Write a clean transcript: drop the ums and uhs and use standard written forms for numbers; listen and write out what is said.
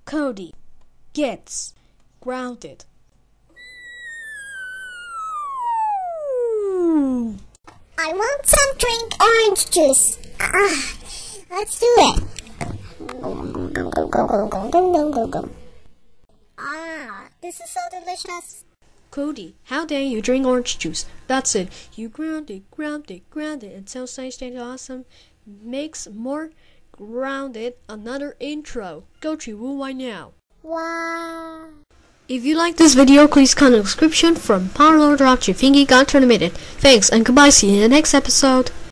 Cody gets grounded. I want some drink orange juice. Let's do it. This is so delicious. Cody, how dare you drink orange juice? That's it. You grounded until science is awesome. Makes more grounded another intro. Go to Wu right now. Wow. If you like this video, please comment in the description from Parlor Drop to Fingy got to the minute. Thanks and goodbye. See you in the next episode.